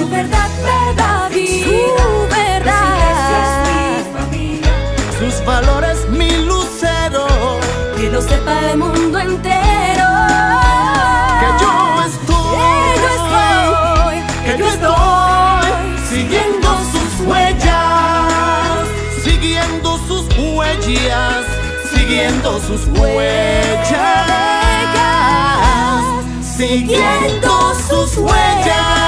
verdad me da vida. Su verdad. Esa iglesia es mi familia. Sus valores mi lucero. Que lo sepa el mundo entero. Que yo estoy siguiendo sus huellas, siguiendo sus huellas, siguiendo sus huellas, siguiendo sus huellas.